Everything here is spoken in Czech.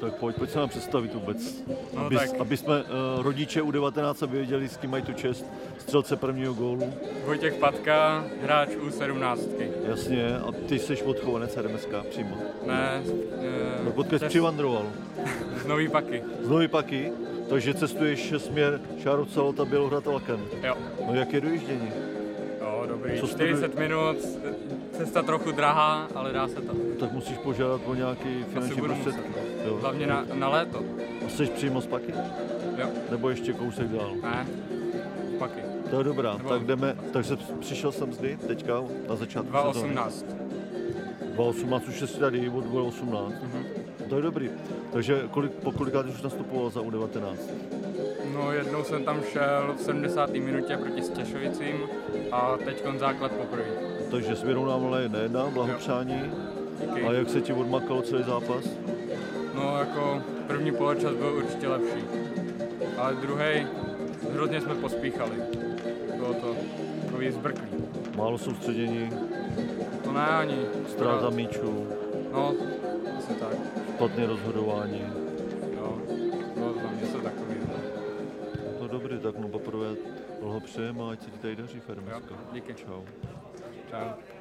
Tak pojď se nám představit vůbec, No aby jsme rodiče U19 věděli, s kým mají tu čest střelce prvního gólu. Vojtěch Patka, hráč U17. Jasně, a ty jsi odchovanec RMSK přímo. Ne, Tak odkud jsi přivandroval? z Nový Paky. Z Nový Paky, takže cestuješ směr Šárovce, Lota, Bělohrad a Laken. Jo. No jak je dojíždění? Jo, dobrý. Co 40 minut, cesta trochu drahá, ale dá se to. Tak musíš požádat o nějaký finanční budu prostředky. Jo. Hlavně na léto. A jsi přímo z Paky? Jo. Nebo ještě kousek dál? Ne, z Paky. To je dobrá, Nebo- tak jdeme, takže přišel jsem zde teďka na začátku 2018. 2018 už jsi tady od 2018. To je dobrý. Takže po kolikrát už nastupoval za U19? No jednou jsem tam šel v 70. minutě proti Stěšovicím a teď základ poprvé. Takže s Věrou Námala je nejedná, blahopřání. Díky. A jak se ti odmakalo celý zápas? No jako první poločas byl určitě lepší, ale druhý hrozně jsme pospíchali. Bylo to takový zbrklý. Málo soustředění, To ne ani. ztráta míčů, No, asi tak. špatné rozhodování. Jo, bylo to tam něco takového. To dobrý, tak no poprvé blahopřejeme a ať se ti tady daří, Fermisko. Jo, díky. Čau. Čau.